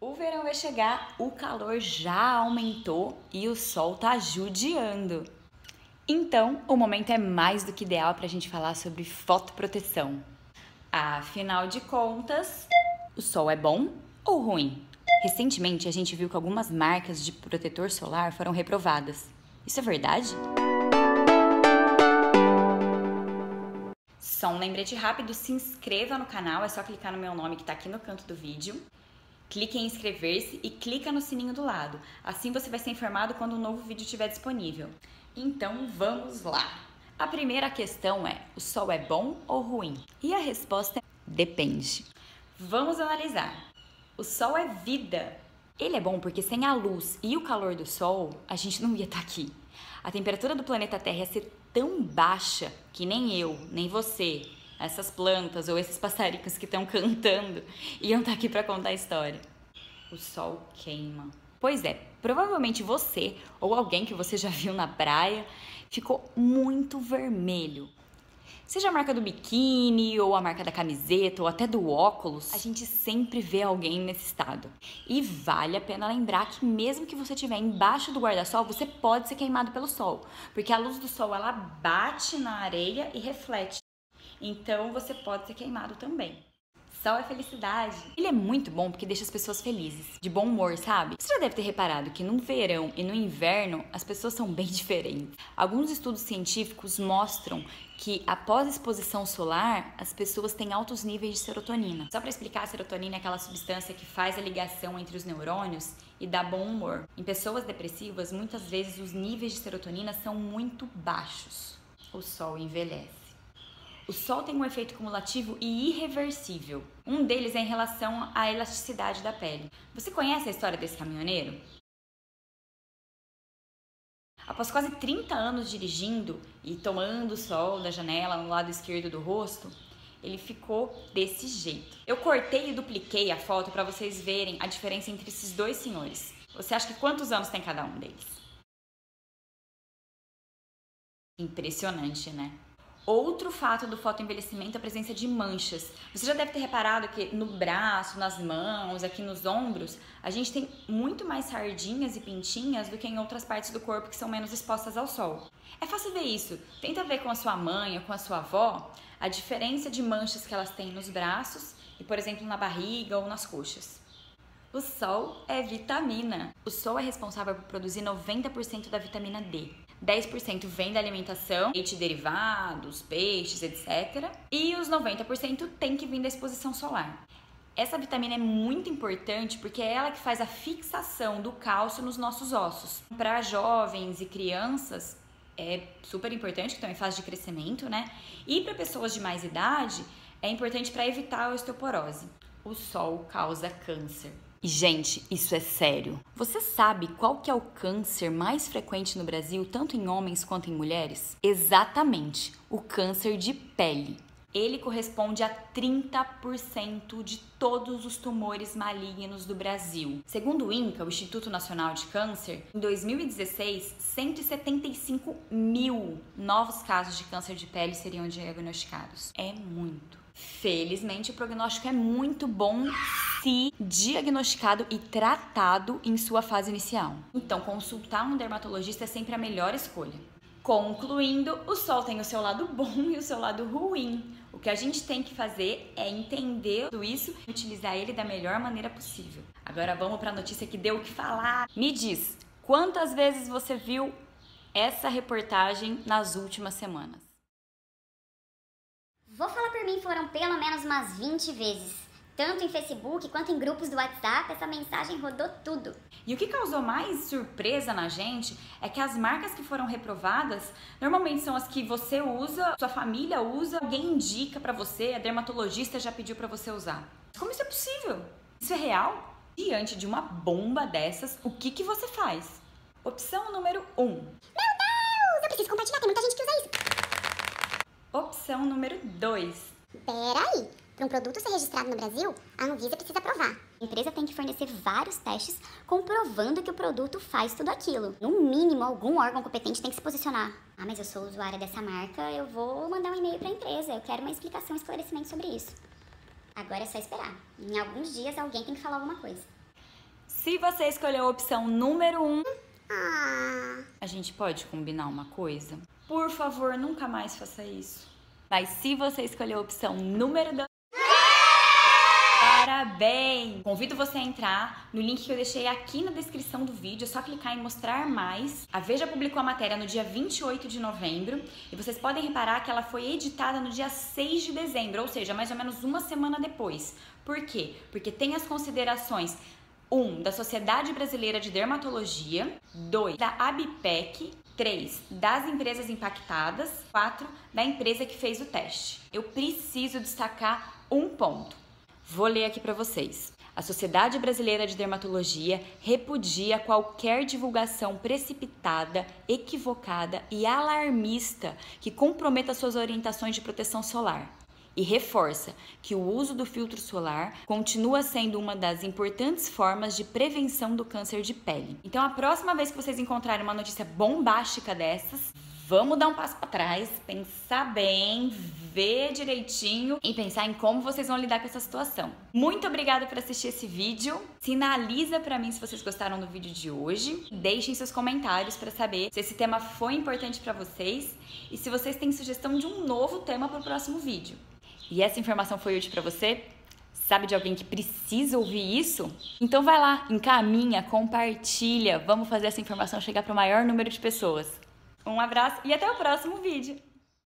O verão vai chegar, o calor já aumentou e o sol tá judiando. Então, o momento é mais do que ideal para a gente falar sobre fotoproteção. Afinal de contas, o sol é bom ou ruim? Recentemente, a gente viu que algumas marcas de protetor solar foram reprovadas. Isso é verdade? Só um lembrete rápido, se inscreva no canal, é só clicar no meu nome que tá aqui no canto do vídeo. Clique em inscrever-se e clica no sininho do lado. Assim você vai ser informado quando um novo vídeo estiver disponível. Então vamos lá! A primeira questão é: o sol é bom ou ruim? E a resposta é: depende. Vamos analisar. O sol é vida. Ele é bom porque sem a luz e o calor do sol, a gente não ia estar aqui. A temperatura do planeta Terra ia ser tão baixa que nem eu, nem você, essas plantas ou esses passarinhos que estão cantando iam estar aqui para contar a história. O sol queima. Pois é, provavelmente você ou alguém que você já viu na praia ficou muito vermelho. Seja a marca do biquíni, ou a marca da camiseta, ou até do óculos, a gente sempre vê alguém nesse estado. E vale a pena lembrar que mesmo que você estiver embaixo do guarda-sol, você pode ser queimado pelo sol, porque a luz do sol ela bate na areia e reflete. Então você pode ser queimado também. Sol é felicidade. Ele é muito bom porque deixa as pessoas felizes, de bom humor, sabe? Você já deve ter reparado que no verão e no inverno as pessoas são bem diferentes. Alguns estudos científicos mostram que após a exposição solar, as pessoas têm altos níveis de serotonina. Só para explicar, a serotonina é aquela substância que faz a ligação entre os neurônios e dá bom humor. Em pessoas depressivas, muitas vezes os níveis de serotonina são muito baixos. O sol envelhece. O sol tem um efeito cumulativo e irreversível. Um deles é em relação à elasticidade da pele. Você conhece a história desse caminhoneiro? Após quase 30 anos dirigindo e tomando sol da janela no lado esquerdo do rosto, ele ficou desse jeito. Eu cortei e dupliquei a foto para vocês verem a diferença entre esses dois senhores. Você acha que quantos anos tem cada um deles? Impressionante, né? Outro fato do fotoenvelhecimento é a presença de manchas. Você já deve ter reparado que no braço, nas mãos, aqui nos ombros, a gente tem muito mais sardinhas e pintinhas do que em outras partes do corpo que são menos expostas ao sol. É fácil ver isso. Tenta ver com a sua mãe ou com a sua avó a diferença de manchas que elas têm nos braços e, por exemplo, na barriga ou nas coxas. O sol é vitamina. O sol é responsável por produzir 90% da vitamina D. 10% vem da alimentação, leite, derivados, peixes, etc. E os 90% tem que vir da exposição solar. Essa vitamina é muito importante porque é ela que faz a fixação do cálcio nos nossos ossos. Para jovens e crianças é super importante, que estão em fase de crescimento, né? E para pessoas de mais idade é importante para evitar a osteoporose. O sol causa câncer. E, gente, isso é sério. Você sabe qual que é o câncer mais frequente no Brasil, tanto em homens quanto em mulheres? Exatamente, o câncer de pele. Ele corresponde a 30% de todos os tumores malignos do Brasil. Segundo o INCA, o Instituto Nacional de Câncer, em 2016, 175 mil novos casos de câncer de pele seriam diagnosticados. É muito. Felizmente, o prognóstico é muito bom se diagnosticado e tratado em sua fase inicial. Então, consultar um dermatologista é sempre a melhor escolha. Concluindo, o sol tem o seu lado bom e o seu lado ruim. O que a gente tem que fazer é entender tudo isso e utilizar ele da melhor maneira possível. Agora vamos para a notícia que deu o que falar. Me diz, quantas vezes você viu essa reportagem nas últimas semanas? Vou falar por mim, foram pelo menos umas 20 vezes. Tanto em Facebook quanto em grupos do WhatsApp, essa mensagem rodou tudo. E o que causou mais surpresa na gente é que as marcas que foram reprovadas normalmente são as que você usa, sua família usa, alguém indica pra você, a dermatologista já pediu pra você usar. Como isso é possível? Isso é real? Diante de uma bomba dessas, o que você faz? Opção número 1. Meu Deus, eu preciso compartilhar, tem muita gente que usa isso. Opção número 2. Peraí, para um produto ser registrado no Brasil, a Anvisa precisa aprovar. A empresa tem que fornecer vários testes comprovando que o produto faz tudo aquilo. No mínimo, algum órgão competente tem que se posicionar. Ah, mas eu sou usuária dessa marca, eu vou mandar um e-mail para a empresa, eu quero uma explicação, esclarecimento sobre isso. Agora é só esperar. Em alguns dias alguém tem que falar alguma coisa. Se você escolheu a opção número 1, Ah, a gente pode combinar uma coisa? Por favor, nunca mais faça isso. Mas se você escolheu a opção número 2, parabéns! Convido você a entrar no link que eu deixei aqui na descrição do vídeo. É só clicar em mostrar mais. A Veja publicou a matéria no dia 28 de novembro e vocês podem reparar que ela foi editada no dia 6 de dezembro, ou seja, mais ou menos uma semana depois. Por quê? Porque tem as considerações 1. Da Sociedade Brasileira de Dermatologia, 2. Da ABPEC, 3. Das empresas impactadas, 4. Da empresa que fez o teste. Eu preciso destacar um ponto. Vou ler aqui para vocês. A Sociedade Brasileira de Dermatologia repudia qualquer divulgação precipitada, equivocada e alarmista que comprometa suas orientações de proteção solar. E reforça que o uso do filtro solar continua sendo uma das importantes formas de prevenção do câncer de pele. Então, a próxima vez que vocês encontrarem uma notícia bombástica dessas, vamos dar um passo para trás, pensar bem, ver direitinho e pensar em como vocês vão lidar com essa situação. Muito obrigada por assistir esse vídeo. Sinaliza para mim se vocês gostaram do vídeo de hoje. Deixem seus comentários para saber se esse tema foi importante para vocês e se vocês têm sugestão de um novo tema para o próximo vídeo. E essa informação foi útil para você? Sabe de alguém que precisa ouvir isso? Então vai lá, encaminha, compartilha. Vamos fazer essa informação chegar para o maior número de pessoas. Um abraço e até o próximo vídeo!